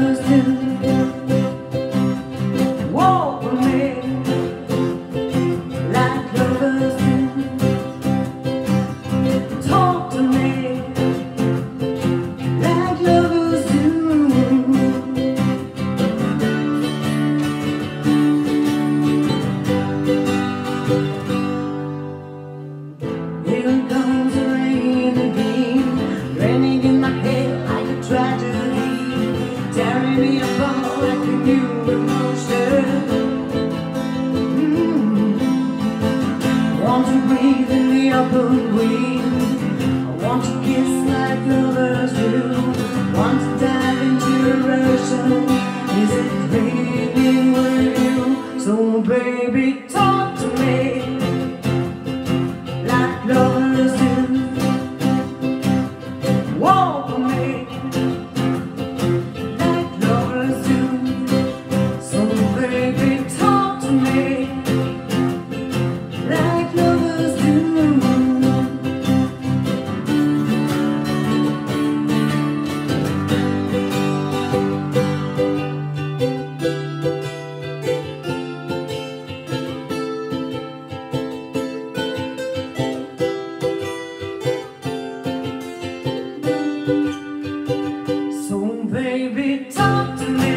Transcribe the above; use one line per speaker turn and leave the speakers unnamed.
lovers do. Walk with me like lovers do. Talk to me like lovers do. Here comes the rain again, raining in my head like a tragedy, tearing me apart like a new emotion. Want to breathe in the open wind, I want to kiss like lovers do, want to dive into the ocean. Is it raining with you? So baby, talk to me like lovers do. Walk with me like lovers do. So baby, talk to me like lovers do. So baby, talk to me